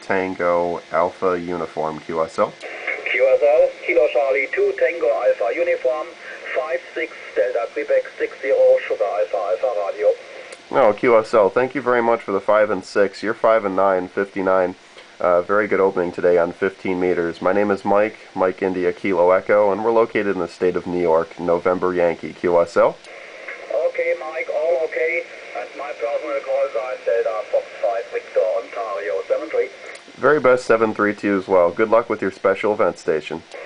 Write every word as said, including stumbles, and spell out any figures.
Tango Alpha Uniform Q S O. Q S O, Kilo Charlie two Tango Alpha Uniform, five six Delta Quebec six zero Sugar Alpha Alpha Radio. Oh, Q S O, thank you very much for the five and six. You're five and nine, fifty-nine. Uh, very good opening today on fifteen meters. My name is Mike, Mike India Kilo Echo, and we're located in the state of New York. November Yankee Q S O. Okay, Mike, all okay. And my personal call sign Delta Fox five Victor Ontario seven three. Very best seven three two as well. Good luck with your special event station.